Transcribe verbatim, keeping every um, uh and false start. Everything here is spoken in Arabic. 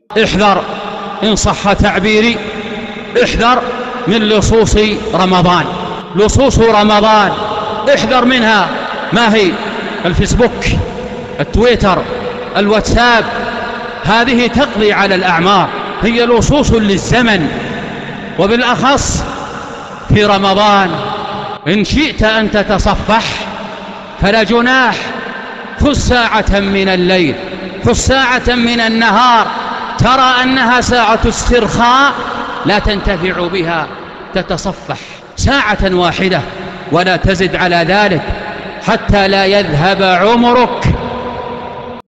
احذر إن صح تعبيري، احذر من لصوص رمضان. لصوص رمضان احذر منها. ما هي؟ الفيسبوك، التويتر، الواتساب، هذه تقضي على الأعمار، هي لصوص للزمن، وبالأخص في رمضان. إن شئت أن تتصفح فلا جناح، خذ ساعة من الليل، خذ ساعة من النهار، ترى أنها ساعة استرخاء لا تنتفع بها، تتصفح ساعة واحدة ولا تزد على ذلك، حتى لا يذهب عمرك